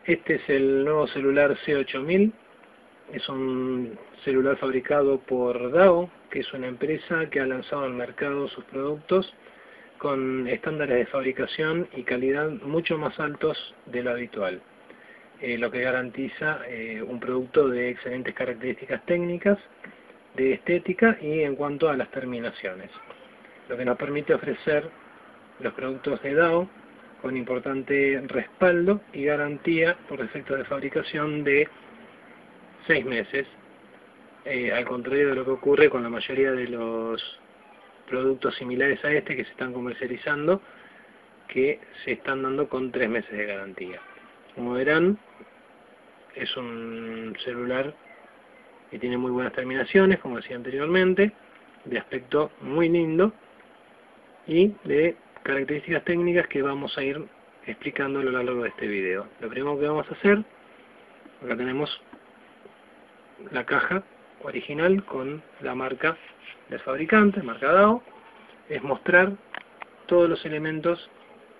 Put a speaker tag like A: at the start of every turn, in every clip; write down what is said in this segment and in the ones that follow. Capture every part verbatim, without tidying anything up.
A: Este es el nuevo celular C ocho mil, es un celular fabricado por Dao, que es una empresa que ha lanzado al mercado sus productos con estándares de fabricación y calidad mucho más altos de lo habitual, eh, lo que garantiza eh, un producto de excelentes características técnicas, de estética y en cuanto a las terminaciones, lo que nos permite ofrecer los productos de Dao con importante respaldo y garantía por defecto de fabricación de seis meses, eh, al contrario de lo que ocurre con la mayoría de los productos similares a este que se están comercializando, que se están dando con tres meses de garantía. Como verán, es un celular que tiene muy buenas terminaciones, como decía anteriormente, de aspecto muy lindo y de características técnicas que vamos a ir explicando a lo largo de este video. Lo primero que vamos a hacer, acá tenemos la caja original con la marca del fabricante, marca Dao, es mostrar todos los elementos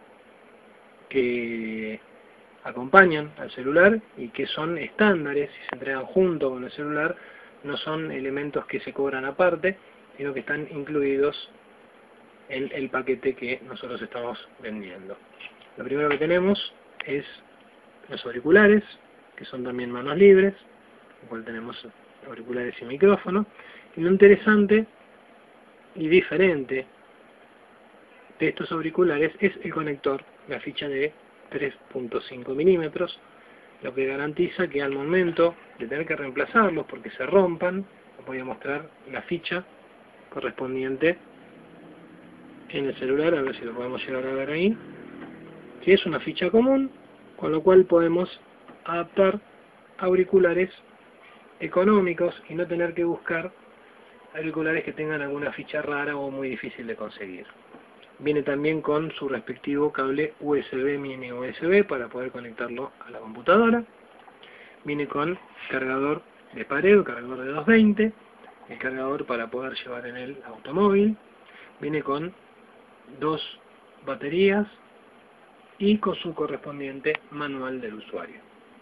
A: que acompañan al celular y que son estándares y se entregan junto con el celular, no son elementos que se cobran aparte, sino que están incluidos en el paquete que nosotros estamos vendiendo. Lo primero que tenemos es los auriculares, que son también manos libres, en cual tenemos auriculares y micrófono. Y lo interesante y diferente de estos auriculares es el conector, la ficha de tres punto cinco milímetros, lo que garantiza que al momento de tener que reemplazarlos porque se rompan, os voy a mostrar la ficha correspondiente en el celular, a ver si lo podemos llegar a ver ahí, que es una ficha común, con lo cual podemos adaptar auriculares económicos y no tener que buscar auriculares que tengan alguna ficha rara o muy difícil de conseguir. Viene también con su respectivo cable U S B, mini U S B, para poder conectarlo a la computadora. Viene con cargador de pared, cargador de doscientos veinte, el cargador para poder llevar en el automóvil. Viene con dos baterías y con su correspondiente manual del usuario.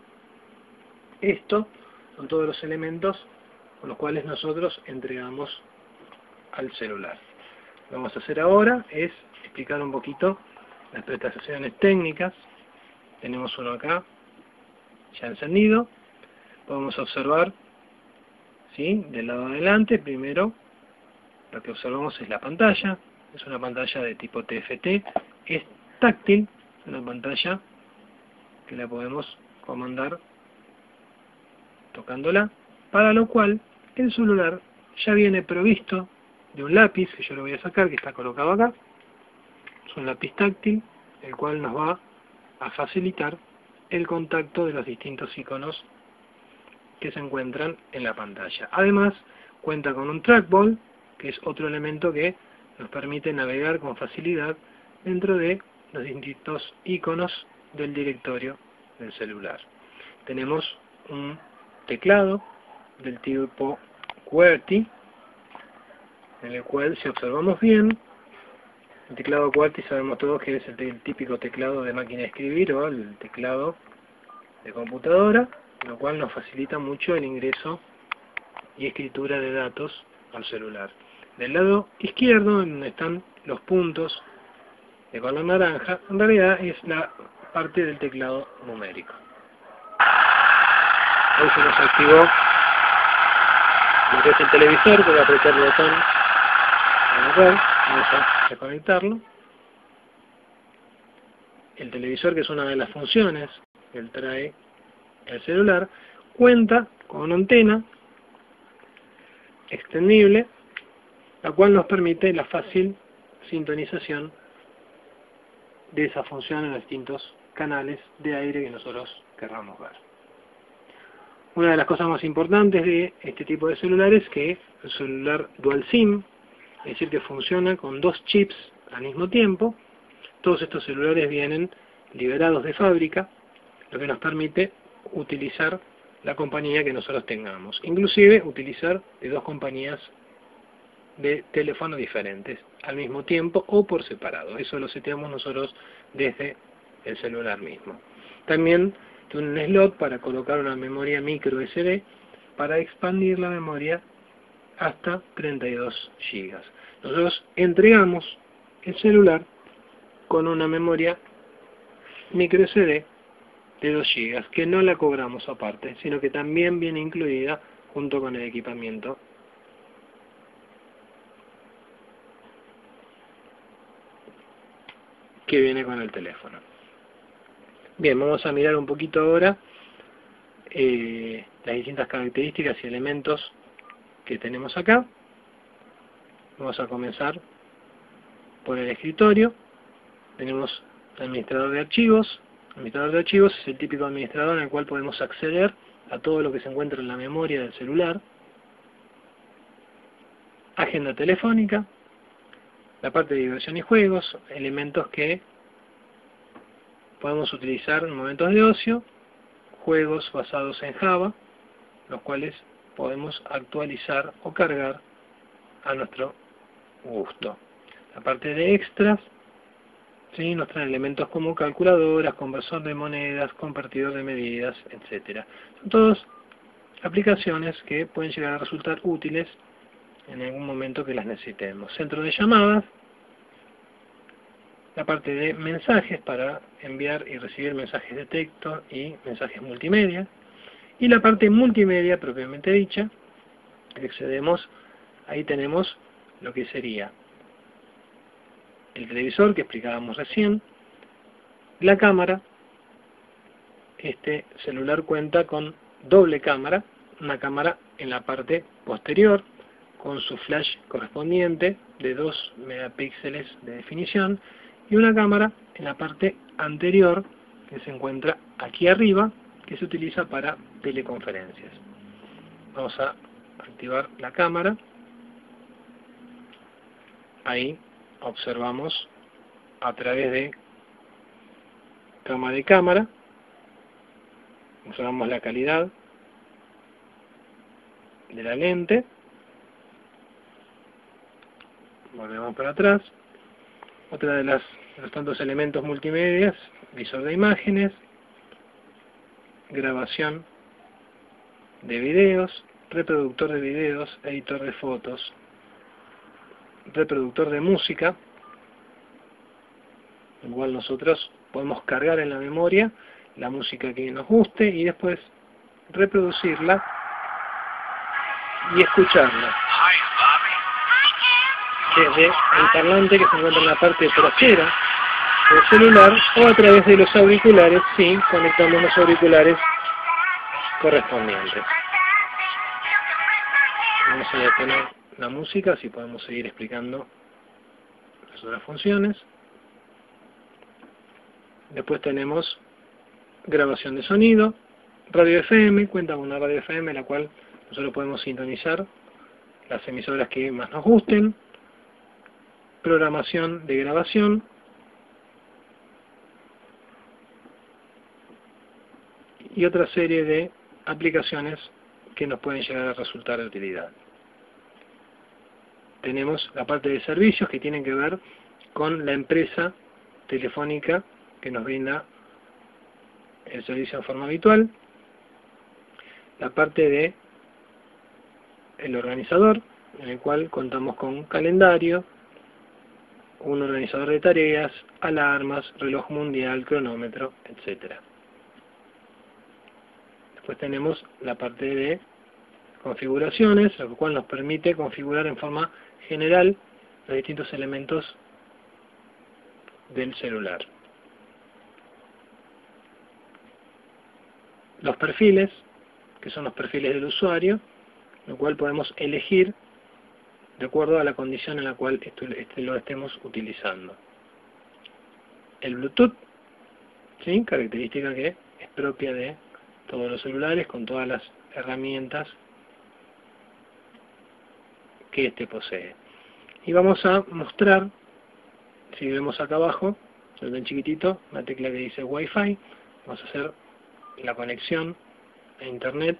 A: Estos son todos los elementos con los cuales nosotros entregamos al celular. Lo que vamos a hacer ahora es explicar un poquito las prestaciones técnicas. Tenemos uno acá ya encendido. Podemos observar, ¿sí?, del lado adelante, primero lo que observamos es la pantalla. Es una pantalla de tipo T F T, es táctil, es una pantalla que la podemos comandar tocándola, para lo cual el celular ya viene provisto de un lápiz, que yo lo voy a sacar, que está colocado acá. Es un lápiz táctil, el cual nos va a facilitar el contacto de los distintos iconos que se encuentran en la pantalla. Además, cuenta con un trackball, que es otro elemento que nos permite navegar con facilidad dentro de los distintos iconos del directorio del celular. Tenemos un teclado del tipo QWERTY, en el cual, si observamos bien, el teclado QWERTY sabemos todos que es el típico teclado de máquina de escribir o el teclado de computadora, lo cual nos facilita mucho el ingreso y escritura de datos al celular. Del lado izquierdo, donde están los puntos de color naranja, en realidad es la parte del teclado numérico. Hoy se nos activó lo que es el televisor, voy a apretar el botón a ver, vamos a desconectarlo. El televisor, que es una de las funciones que trae el celular, cuenta con una antena extendible, la cual nos permite la fácil sintonización de esa función en los distintos canales de aire que nosotros querramos ver. Una de las cosas más importantes de este tipo de celulares es que el celular Dual SIM, es decir, que funciona con dos chips al mismo tiempo. Todos estos celulares vienen liberados de fábrica, lo que nos permite utilizar la compañía que nosotros tengamos, inclusive utilizar de dos compañías de teléfono diferentes al mismo tiempo o por separado. Eso lo seteamos nosotros desde el celular mismo. También existe un slot para colocar una memoria micro S D para expandir la memoria hasta treinta y dos gigas. Nosotros entregamos el celular con una memoria micro S D de dos gigas, que no la cobramos aparte, sino que también viene incluida junto con el equipamiento. Que viene con el teléfono. Bien, vamos a mirar un poquito ahora eh, las distintas características y elementos que tenemos acá. Vamos a comenzar por el escritorio. Tenemos el administrador de archivos. El administrador de archivos es el típico administrador en el cual podemos acceder a todo lo que se encuentra en la memoria del celular. Agenda telefónica. La parte de diversión y juegos, elementos que podemos utilizar en momentos de ocio, juegos basados en Java, los cuales podemos actualizar o cargar a nuestro gusto. La parte de extras, ¿sí? Nos traen elementos como calculadoras, conversor de monedas, convertidor de medidas, etcétera. Son todas aplicaciones que pueden llegar a resultar útiles en algún momento que las necesitemos. Centro de llamadas, la parte de mensajes para enviar y recibir mensajes de texto y mensajes multimedia, y la parte multimedia propiamente dicha, que accedemos, ahí tenemos lo que sería el televisor que explicábamos recién, la cámara. Este celular cuenta con doble cámara, una cámara en la parte posterior con su flash correspondiente de dos megapíxeles de definición y una cámara en la parte anterior que se encuentra aquí arriba, que se utiliza para teleconferencias. Vamos a activar la cámara. Ahí observamos a través de cama de cámara, observamos la calidad de la lente. Volvemos para atrás. Otra de, las, de los tantos elementos multimedia, visor de imágenes, grabación de videos, reproductor de videos, editor de fotos, reproductor de música, el cual nosotros podemos cargar en la memoria la música que nos guste y después reproducirla y escucharla desde el parlante que se encuentra en la parte trasera del celular o a través de los auriculares, sí, conectamos los auriculares correspondientes. Vamos a detener la música, así podemos seguir explicando las otras funciones. Después tenemos grabación de sonido, radio F M, cuenta con una radio F M en la cual nosotros podemos sintonizar las emisoras que más nos gusten, programación de grabación, y otra serie de aplicaciones que nos pueden llegar a resultar de utilidad. Tenemos la parte de servicios que tienen que ver con la empresa telefónica que nos brinda el servicio en forma habitual, la parte de el organizador, en el cual contamos con calendario, un organizador de tareas, alarmas, reloj mundial, cronómetro, etcétera. Después tenemos la parte de configuraciones, lo cual nos permite configurar en forma general los distintos elementos del celular. Los perfiles, que son los perfiles del usuario, lo cual podemos elegir de acuerdo a la condición en la cual esto, este, lo estemos utilizando. El Bluetooth, ¿sí? Característica que es propia de todos los celulares con todas las herramientas que este posee. Y vamos a mostrar, si vemos acá abajo, en chiquitito, una tecla que dice Wi-Fi. Vamos a hacer la conexión a Internet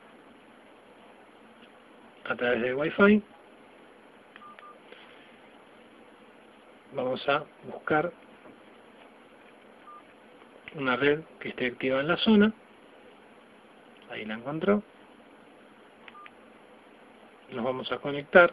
A: a través de Wi-Fi. Vamos a buscar una red que esté activa en la zona. Ahí la encontró. Nos vamos a conectar.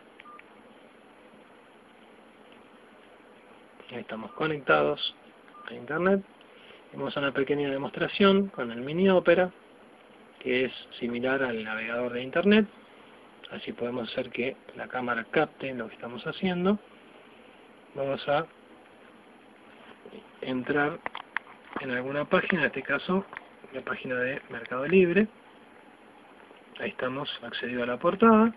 A: Ahí estamos conectados a internet. Vamos a una pequeña demostración con el Mini Opera, que es similar al navegador de internet. Así podemos hacer que la cámara capte lo que estamos haciendo. Vamos a entrar en alguna página, en este caso la página de Mercado Libre. Ahí estamos accedido a la portada.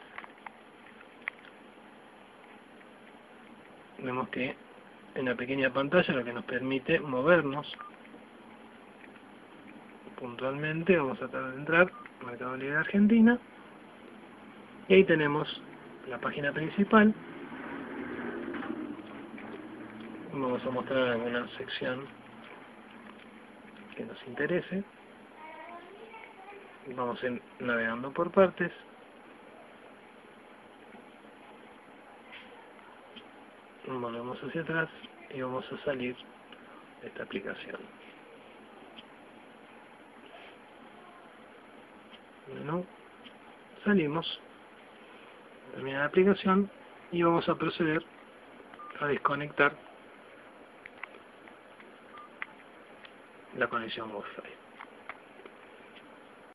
A: Vemos que en la pequeña pantalla lo que nos permite movernos puntualmente. Vamos a tratar de entrar Mercado Libre Argentina y ahí tenemos la página principal. Vamos a mostrar alguna sección que nos interese. Vamos a ir navegando por partes. Volvemos hacia atrás y vamos a salir de esta aplicación. Menú, salimos, termina la aplicación y vamos a proceder a desconectar la conexión Wi-Fi.